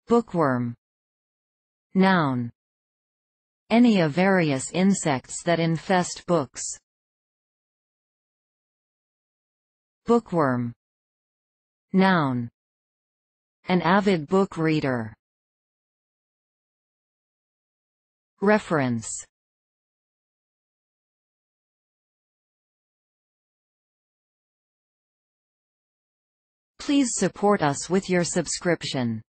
Bookworm. Noun. Any of various insects that infest books. Bookworm. Noun. An avid book reader. Reference. Please support us with your subscription.